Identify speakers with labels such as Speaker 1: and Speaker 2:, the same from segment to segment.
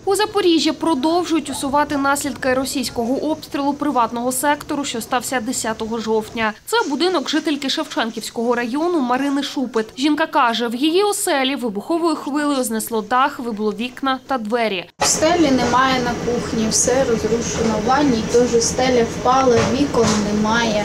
Speaker 1: У Запоріжжі продовжують усувати наслідки російського обстрілу приватного сектору, що стався 10 жовтня. Це будинок жительки Шевченківського району Марини Шупит. Жінка каже, в її оселі вибуховою хвилею знесло дах, вибило вікна та двері.
Speaker 2: Стелі немає на кухні, все розрушено. В ванній теж стеля впала, вікон немає.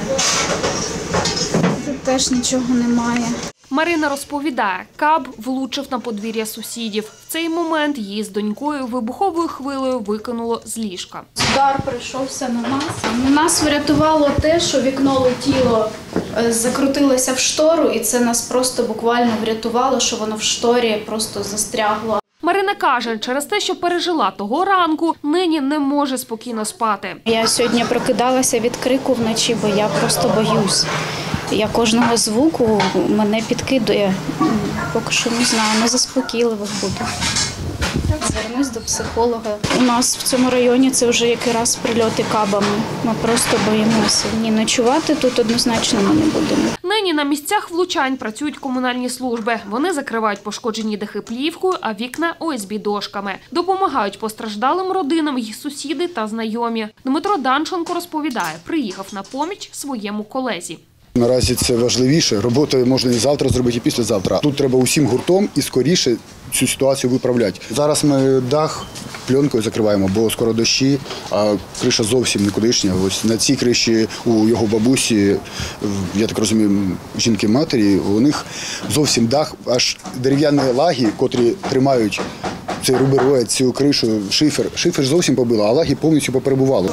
Speaker 2: Тут теж нічого немає.
Speaker 1: Марина розповідає, каб влучив на подвір'я сусідів. В цей момент її з донькою вибуховою хвилею викинуло з ліжка.
Speaker 2: Удар прийшовся на нас. Нас врятувало те, що вікно летіло, закрутилося в штору, і це нас просто буквально врятувало, що воно в шторі просто застрягло.
Speaker 1: Марина каже, через те, що пережила того ранку, нині не може спокійно спати.
Speaker 2: Я сьогодні прокидалася від крику вночі, бо я просто боюсь. Я кожного звуку мене підкидує. Поки що не знаю, незаспокійливих буду. Звернусь до психолога. У нас в цьому районі це вже який раз прильоти кабами. Ми просто боїмося. Ні, ночувати тут однозначно ми не будемо.
Speaker 1: Нині на місцях влучань працюють комунальні служби. Вони закривають пошкоджені дахи плівкою, а вікна ОСБ-дошками. Допомагають постраждалим родинам їх сусіди та знайомі. Дмитро Данченко розповідає, приїхав на поміч своєму колезі.
Speaker 3: Наразі це важливіше. Роботу можна і завтра зробити, і післязавтра. Тут треба усім гуртом і скоріше цю ситуацію виправляти. Зараз ми дах пленкою закриваємо, бо скоро дощі, а криша зовсім никудишня. Ось на цій криші у його бабусі, я так розумію, жінки-матері, у них зовсім дах, аж дерев'яні лаги, котрі тримають цей рубероїд, цю кришу, шифер. Шифер зовсім побило, а лаги повністю поперебували.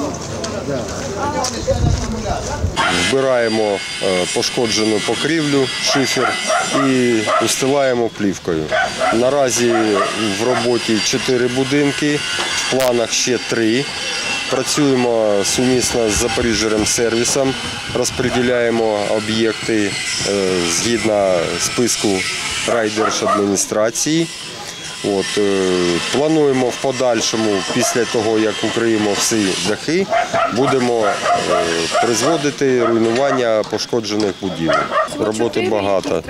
Speaker 4: Вбираємо пошкоджену покрівлю, шифер і устилаємо плівкою. Наразі в роботі 4 будинки, в планах ще 3. Працюємо сумісно з Запоріжжя-Ремсервісом, розподіляємо об'єкти згідно списку райдержадміністрації. Плануємо в подальшому, після того, як укриємо всі дахи, будемо призводити руйнування пошкоджених будівель. Роботи багато.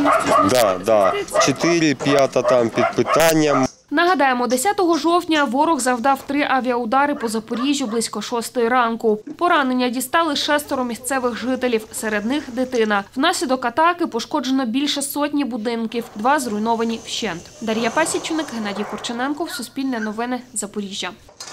Speaker 4: 4, 5 там під питанням.
Speaker 1: Нагадаємо, 10 жовтня ворог завдав 3 авіаудари по Запоріжжю близько 6 ранку. Поранення дістали 6 місцевих жителів, серед них дитина. Внаслідок атаки пошкоджено більше сотні будинків, 2 зруйновані вщент. Дар'я Пасічник, Геннадій Корчененко, Суспільне новини, Запоріжжя.